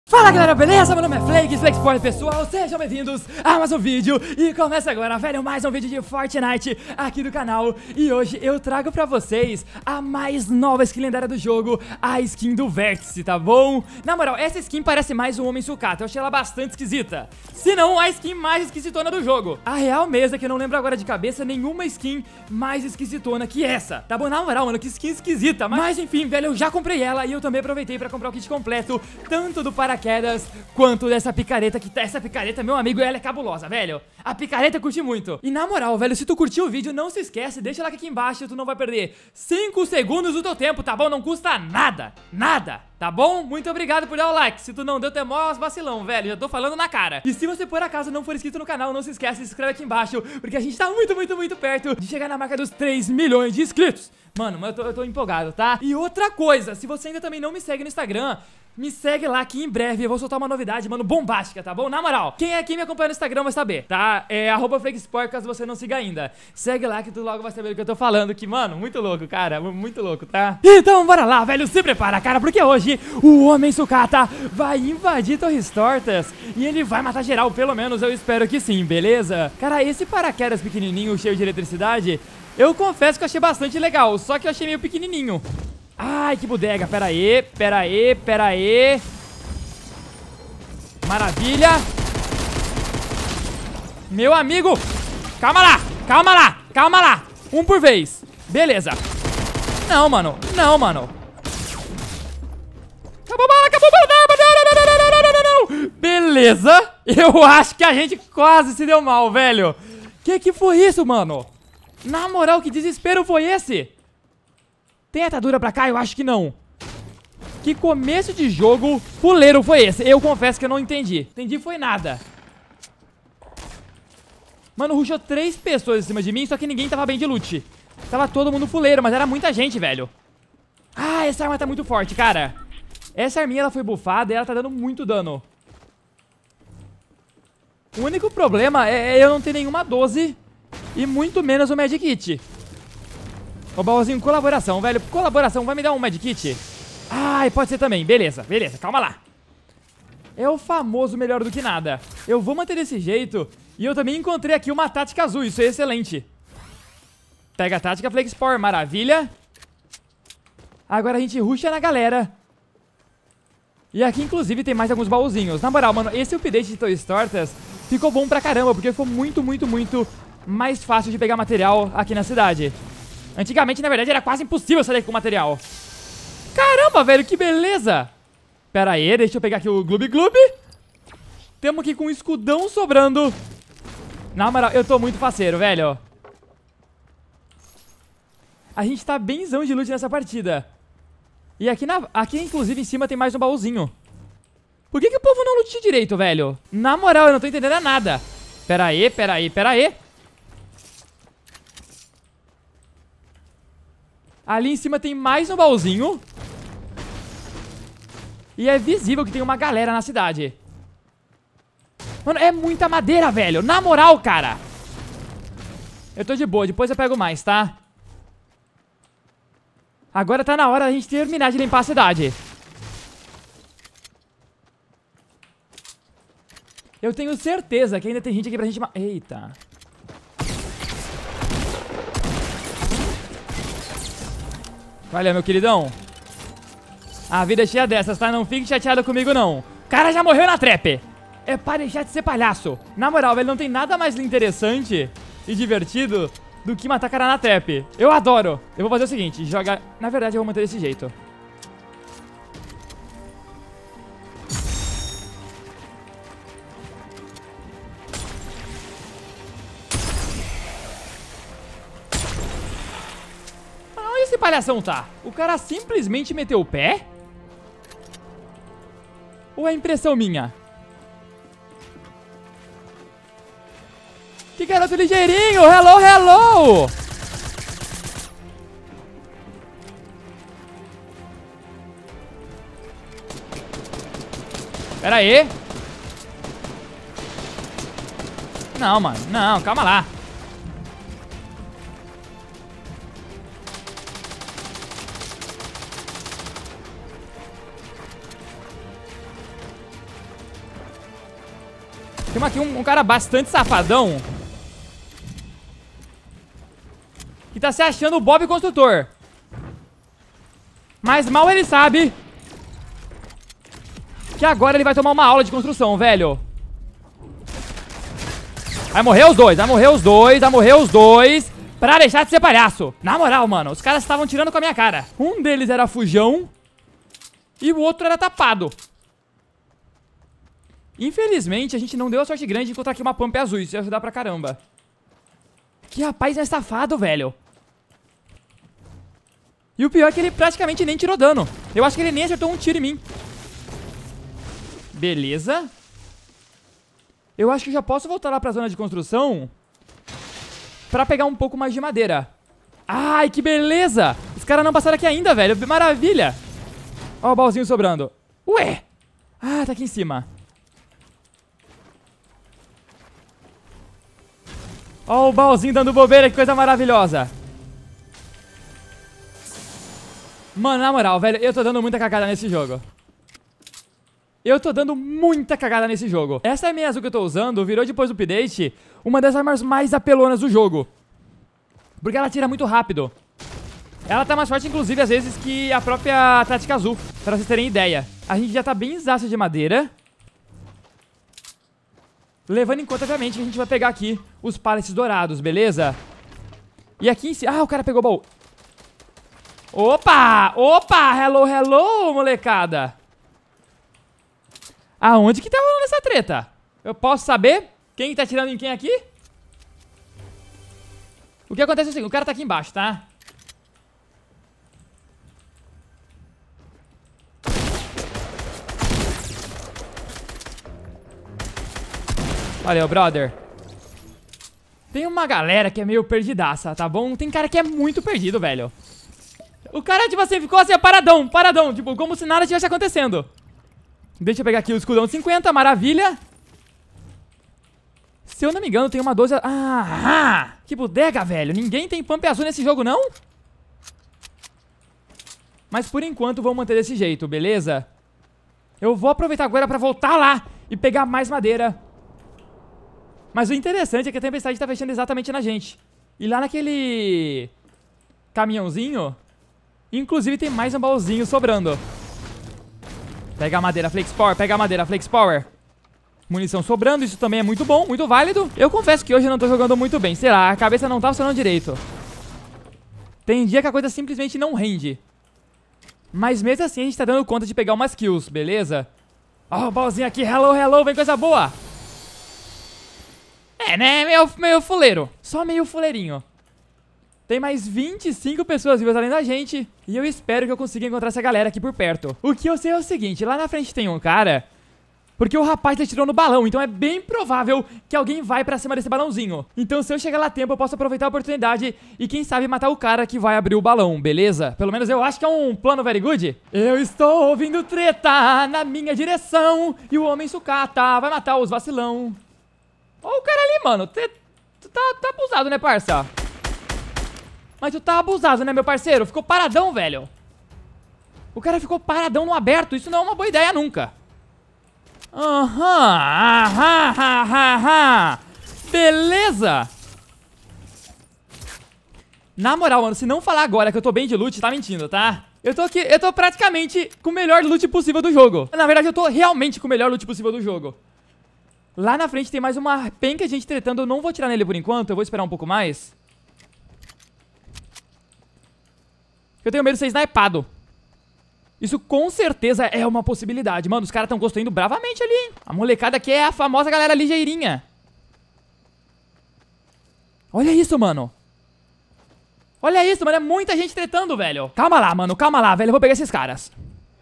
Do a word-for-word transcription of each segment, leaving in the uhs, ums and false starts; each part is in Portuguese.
Fala galera, beleza? Meu nome é Flake, Flakesport pessoal, sejam bem-vindos a mais um vídeo. E começa agora, velho, mais um vídeo de Fortnite aqui do canal. E hoje eu trago pra vocês a mais nova skin lendária do jogo, a skin do Vértice, tá bom? Na moral, essa skin parece mais um Homem Sucata, eu achei ela bastante esquisita. Se não, a skin mais esquisitona do jogo. A real mesmo é que eu não lembro agora de cabeça nenhuma skin mais esquisitona que essa, tá bom? Na moral, mano, que skin esquisita. Mas, mas enfim, velho, eu já comprei ela e eu também aproveitei pra comprar o kit completo, tanto do paraquedas quanto dessa picareta, que tá, essa picareta, meu amigo, ela é cabulosa, velho. A picareta eu curti muito. E na moral, velho, se tu curtiu o vídeo, não se esquece, deixa like aqui embaixo, tu não vai perder cinco segundos do teu tempo, tá bom? Não custa nada, nada, tá bom? Muito obrigado por dar o like. Se tu não deu, tu é mó vacilão, velho, já tô falando na cara. E se você por acaso não for inscrito no canal, não se esquece, se inscreve aqui embaixo, porque a gente tá muito, muito, muito perto de chegar na marca dos três milhões de inscritos. Mano, eu tô, eu tô empolgado, tá? E outra coisa, se você ainda também não me segue no Instagram, me segue lá que em breve eu vou soltar uma novidade, mano, bombástica, tá bom? Na moral, quem aqui me acompanha no Instagram vai saber, tá? É arroba Flakesport, caso você não siga ainda. Segue lá que tu logo vai saber do que eu tô falando, que, mano, muito louco, cara, muito louco, tá? Então bora lá, velho, se prepara, cara, porque hoje o Homem Sucata vai invadir Torres Tortas e ele vai matar geral, pelo menos eu espero que sim, beleza? Cara, esse paraquedas pequenininho, cheio de eletricidade, eu confesso que eu achei bastante legal, só que eu achei meio pequenininho. Ai, que bodega, pera aí, pera aí, pera aí. Maravilha. Meu amigo, calma lá, calma lá, calma lá. Um por vez, beleza. Não, mano, não, mano. Acabou a bala, acabou a bala, não, não, não, não, não, não, não. Beleza, eu acho que a gente quase se deu mal, velho. Que que foi isso, mano? Na moral, que desespero foi esse? Tem atadura pra cá? Eu acho que não. Que começo de jogo fuleiro foi esse? Eu confesso que eu não entendi. Entendi foi nada. Mano, rushou três pessoas em cima de mim, só que ninguém tava bem de loot. Tava todo mundo fuleiro, mas era muita gente, velho. Ah, essa arma tá muito forte, cara. Essa arminha, ela foi buffada e ela tá dando muito dano. O único problema é eu não ter nenhuma doze e muito menos o Medkit. Ô, baúzinho, colaboração, velho. Colaboração, vai me dar um medkit? Ai, pode ser também. Beleza, beleza, calma lá. É o famoso melhor do que nada. Eu vou manter desse jeito. E eu também encontrei aqui uma tática azul, isso é excelente. Pega a tática Flakesport, maravilha. Agora a gente rusha na galera. E aqui, inclusive, tem mais alguns baúzinhos. Na moral, mano, esse update de Torres Tortas ficou bom pra caramba, porque ficou muito, muito, muito mais fácil de pegar material aqui na cidade. Antigamente, na verdade, era quase impossível sair com material. Caramba, velho, que beleza. Pera aí, deixa eu pegar aqui o Gloob Gloob. Temos aqui com um escudão sobrando. Na moral, eu tô muito faceiro, velho. A gente tá benzão de loot nessa partida. E aqui, na, aqui inclusive, em cima tem mais um baúzinho. Por que que o povo não lutou direito, velho? Na moral, eu não tô entendendo nada. Pera aí, pera aí, pera aí. Ali em cima tem mais um baúzinho. E é visível que tem uma galera na cidade. Mano, é muita madeira, velho. Na moral, cara. Eu tô de boa, depois eu pego mais, tá? Agora tá na hora da gente terminar de limpar a cidade. Eu tenho certeza que ainda tem gente aqui pra gente... Eita. Valeu, meu queridão. A vida é cheia dessas, tá? Não fique chateado comigo, não. O cara já morreu na trap. É pra deixar de ser palhaço. Na moral, velho, não tem nada mais interessante e divertido do que matar cara na trap. Eu adoro. Eu vou fazer o seguinte, jogar... Na verdade, eu vou manter desse jeito. Esse palhação tá? O cara simplesmente meteu o pé? Ou é impressão minha? Que garoto ligeirinho! Hello, hello! Pera aí. Não, mano. Não, calma lá. Tem aqui um, um cara bastante safadão que tá se achando o Bob Construtor. Mas mal ele sabe que agora ele vai tomar uma aula de construção, velho. Vai morrer os dois, vai morrer os dois, vai morrer os dois. Pra deixar de ser palhaço. Na moral, mano, os caras estavam tirando com a minha cara. Um deles era fujão e o outro era tapado. Infelizmente, a gente não deu a sorte grande de encontrar aqui uma pump azul. Isso ia ajudar pra caramba. Que rapaz mais safado, velho. E o pior é que ele praticamente nem tirou dano. Eu acho que ele nem acertou um tiro em mim. Beleza. Eu acho que já posso voltar lá pra zona de construção pra pegar um pouco mais de madeira. Ai, que beleza. Os caras não passaram aqui ainda, velho. Maravilha. Ó o baúzinho sobrando. Ué. Ah, tá aqui em cima. Ó o baúzinho dando bobeira. Que coisa maravilhosa. Mano, na moral, velho, eu tô dando muita cagada nesse jogo. Eu tô dando muita cagada nesse jogo. Essa M azul que eu tô usando virou depois do update uma das armas mais apelonas do jogo. Porque ela tira muito rápido. Ela tá mais forte, inclusive, às vezes, que a própria tática azul. Pra vocês terem ideia. A gente já tá bem exausto de madeira. Levando em conta, obviamente, que a gente vai pegar aqui os pallets dourados, beleza? E aqui em cima... Ah, o cara pegou o baú. Opa! Opa! Hello, hello, molecada! Aonde que tá rolando essa treta? Eu posso saber quem tá atirando em quem aqui? O que acontece é o seguinte, o cara tá aqui embaixo, tá? Valeu, brother. Tem uma galera que é meio perdidaça, tá bom? Tem cara que é muito perdido, velho. O cara, tipo assim, ficou assim, paradão, paradão. Tipo, como se nada tivesse acontecendo. Deixa eu pegar aqui o escudão de cinquenta, maravilha. Se eu não me engano, tem uma doze... Ah, que bodega, velho. Ninguém tem pump azul nesse jogo, não? Mas por enquanto, vou manter desse jeito, beleza? Eu vou aproveitar agora pra voltar lá e pegar mais madeira. Mas o interessante é que a tempestade tá fechando exatamente na gente. E lá naquele caminhãozinho, inclusive tem mais um baúzinho sobrando. Pega a madeira, Flex Power, pega a madeira, Flex Power. Munição sobrando, isso também é muito bom, muito válido. Eu confesso que hoje eu não tô jogando muito bem, sei lá, a cabeça não tá funcionando direito. Tem dia que a coisa simplesmente não rende. Mas mesmo assim a gente tá dando conta de pegar umas kills, beleza? Ó, o baúzinho aqui, hello, hello, vem coisa boa. É, né, meio, meio fuleiro, só meio fuleirinho. Tem mais vinte e cinco pessoas vivas além da gente. E eu espero que eu consiga encontrar essa galera aqui por perto. O que eu sei é o seguinte, lá na frente tem um cara, porque o rapaz atirou no balão, então é bem provável que alguém vai pra cima desse balãozinho. Então se eu chegar lá a tempo, eu posso aproveitar a oportunidade e quem sabe matar o cara que vai abrir o balão, beleza? Pelo menos eu acho que é um plano very good. Eu estou ouvindo treta na minha direção e o homem sucata vai matar os vacilão. Ó o cara ali, mano. Tu tá, tá abusado, né, parça? Mas tu tá abusado, né, meu parceiro? Ficou paradão, velho. O cara ficou paradão no aberto. Isso não é uma boa ideia nunca. Aham, aham, aham, aham. Beleza. Na moral, mano, se não falar agora que eu tô bem de loot, tá mentindo, tá? Eu tô aqui, eu tô praticamente com o melhor loot possível do jogo. Na verdade, eu tô realmente com o melhor loot possível do jogo. Lá na frente tem mais uma penca de gente tretando. Eu não vou tirar nele por enquanto, eu vou esperar um pouco mais. Eu tenho medo de ser snipado. Isso com certeza é uma possibilidade. Mano, os caras estão construindo bravamente ali, hein? A molecada aqui é a famosa galera ligeirinha. Olha isso, mano. Olha isso, mano. É muita gente tretando, velho. Calma lá, mano. Calma lá, velho. Eu vou pegar esses caras.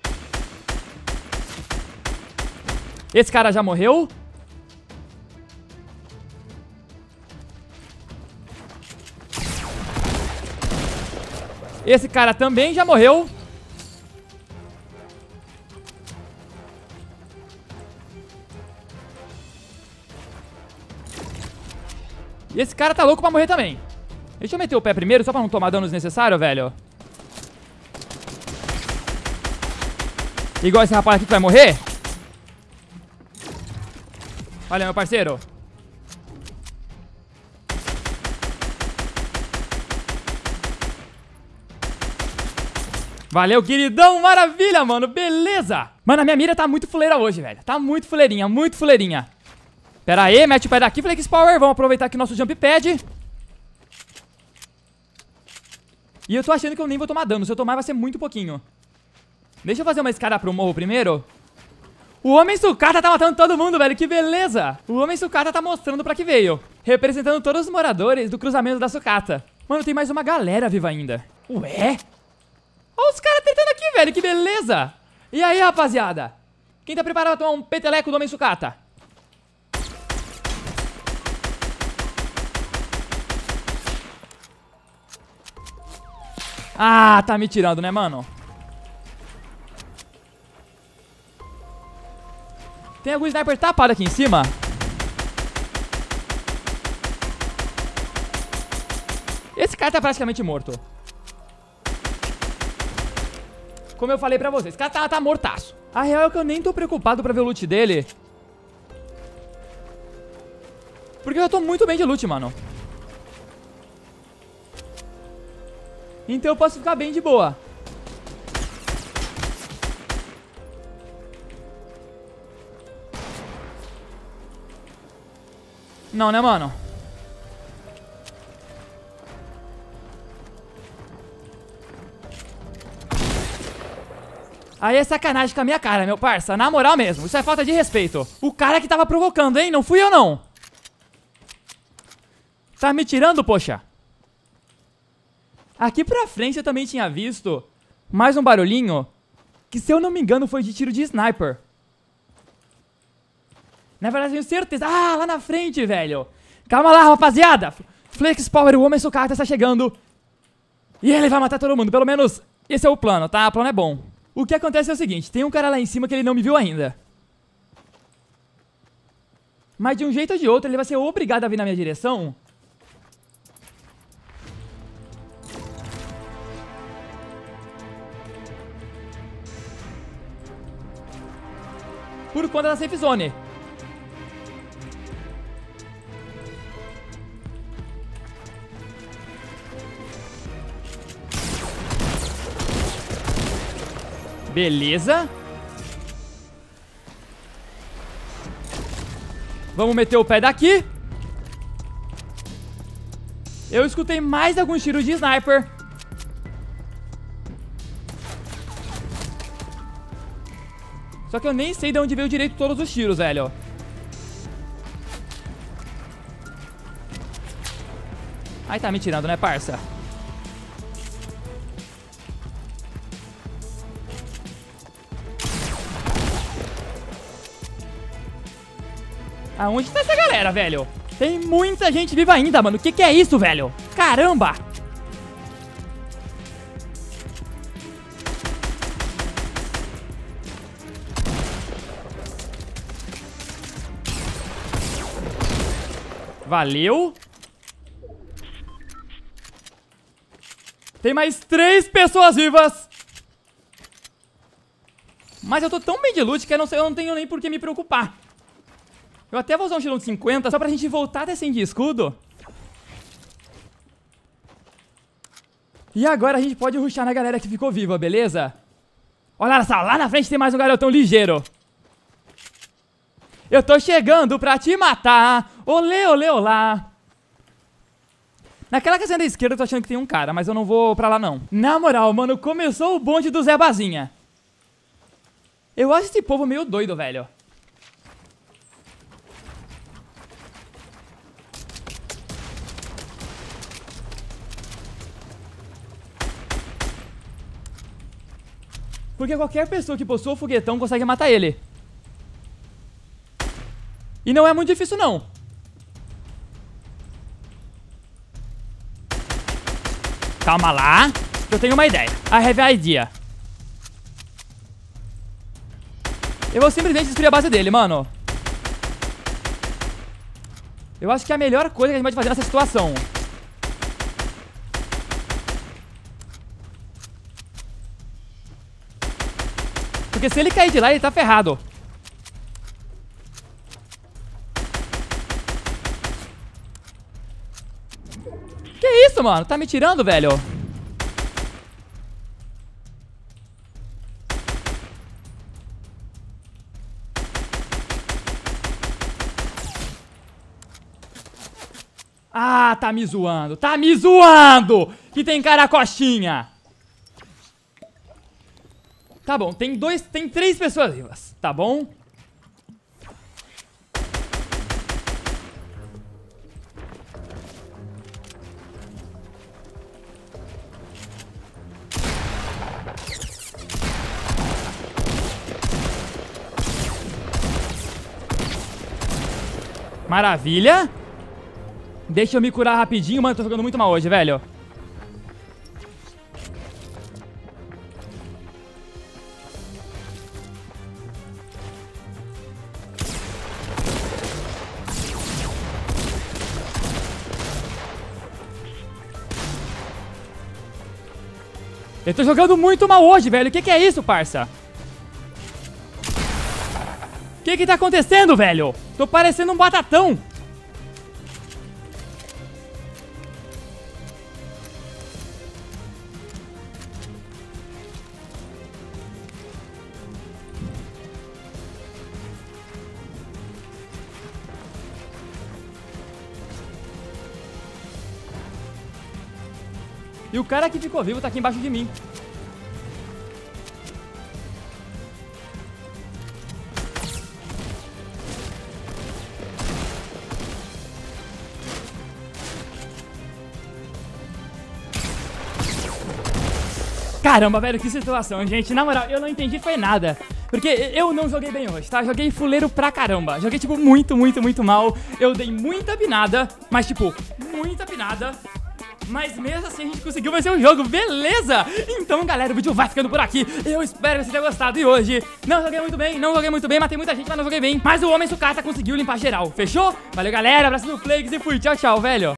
Esse cara já morreu. Esse cara também já morreu. E esse cara tá louco pra morrer também. Deixa eu meter o pé primeiro, só pra não tomar dano desnecessário, velho. Igual esse rapaz aqui que vai morrer. Olha, meu parceiro. Valeu, queridão. Maravilha, mano. Beleza. Mano, a minha mira tá muito fuleira hoje, velho. Tá muito fuleirinha, muito fuleirinha. Pera aí, mete o pé daqui, Flex Power. Vamos aproveitar aqui nosso jump pad. E eu tô achando que eu nem vou tomar dano. Se eu tomar vai ser muito pouquinho. Deixa eu fazer uma escada pro morro primeiro. O Homem Sucata tá matando todo mundo, velho. Que beleza. O Homem Sucata tá mostrando pra que veio. Representando todos os moradores do cruzamento da sucata. Mano, tem mais uma galera viva ainda. Ué? Olha os caras tentando aqui, velho. Que beleza. E aí, rapaziada? Quem tá preparado pra tomar um peteleco do Homem Sucata? Ah, tá me tirando, né, mano? Tem algum sniper tapado aqui em cima? Esse cara tá praticamente morto. Como eu falei pra vocês, esse cara tá, tá mortaço. A real é que eu nem tô preocupado pra ver o loot dele. Porque eu tô muito bem de loot, mano. Então eu posso ficar bem de boa. Não, né, mano? Aí é sacanagem com a minha cara, meu parça. Na moral mesmo, isso é falta de respeito. O cara que tava provocando, hein? Não fui eu, não. Tá me tirando, poxa. Aqui pra frente eu também tinha visto mais um barulhinho, que se eu não me engano foi de tiro de sniper. Na verdade eu tenho certeza. Ah, lá na frente, velho. Calma lá, rapaziada. Flex Power, o Homem Sucata está chegando. E ele vai matar todo mundo. Pelo menos esse é o plano, tá? O plano é bom. O que acontece é o seguinte, tem um cara lá em cima que ele não me viu ainda. Mas de um jeito ou de outro ele vai ser obrigado a vir na minha direção. Por conta da safe zone. Beleza. Vamos meter o pé daqui. Eu escutei mais alguns tiros de sniper. Só que eu nem sei de onde veio direito todos os tiros, velho. Aí tá me tirando, né, parça? Aonde tá essa galera, velho? Tem muita gente viva ainda, mano. O que que é isso, velho? Caramba! Valeu. Tem mais três pessoas vivas. Mas eu tô tão bem de loot que eu não, sei, eu não tenho nem por que me preocupar. Eu até vou usar um tirão de cinquenta só pra gente voltar a ter cem de escudo. E agora a gente pode rushar na galera que ficou viva, beleza? Olha só, lá na frente tem mais um garotão ligeiro. Eu tô chegando pra te matar. Olê, olê, olá. Naquela casinha da esquerda eu tô achando que tem um cara, mas eu não vou pra lá não. Na moral, mano, começou o bonde do Zé Bazinha. Eu acho esse povo meio doido, velho. Porque qualquer pessoa que possua o foguetão consegue matar ele. E não é muito difícil, não. Calma lá. Eu tenho uma ideia. I have an idea. Eu vou simplesmente destruir a base dele, mano. Eu acho que é a melhor coisa que a gente pode fazer nessa situação. Porque se ele cair de lá, ele tá ferrado. isso, mano? Tá me tirando, velho? Ah, tá me zoando. Tá me zoando! Que tem cara coxinha. Tá bom, tem dois, tem três pessoas vivas, tá bom? Maravilha. Deixa eu me curar rapidinho, mano, tô jogando muito mal hoje, velho. Eu tô jogando muito mal hoje, velho. O que que é isso, parça? O que que tá acontecendo, velho? Tô parecendo um batatão. E o cara que ficou vivo tá aqui embaixo de mim. Caramba, velho, que situação, gente. Na moral, eu não entendi foi nada. Porque eu não joguei bem hoje, tá? Joguei fuleiro pra caramba. Joguei, tipo, muito, muito, muito mal. Eu dei muita binada, mas, tipo, muita binada. Mas mesmo assim a gente conseguiu vencer o jogo, beleza? Então, galera, o vídeo vai ficando por aqui. Eu espero que você tenha gostado. E hoje, não joguei muito bem, não joguei muito bem. Matei muita gente, mas não joguei bem. Mas o Homem Sucata conseguiu limpar geral, fechou? Valeu, galera, abraço do Flakes e fui, tchau, tchau, velho.